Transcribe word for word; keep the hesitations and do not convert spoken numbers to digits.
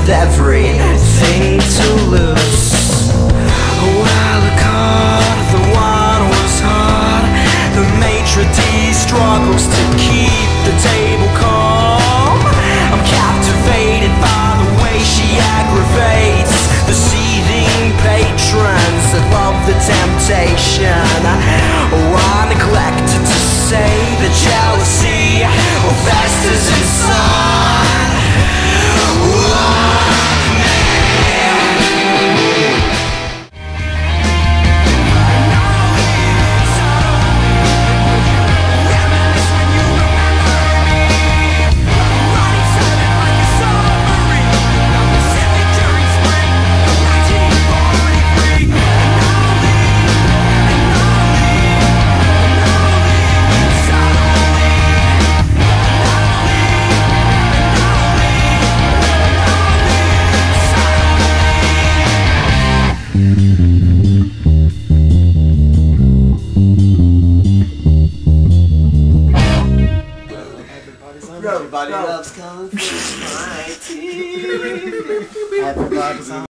with everything to lose. Well, the card, the one was hard. The maitre d' struggles to keep the table calm. I'm captivated by the way she aggravates the seething patrons that love the temptation. Oh, I neglected to say the jealousy festers inside. Everybody loves kung fu fighting. Everybody's on.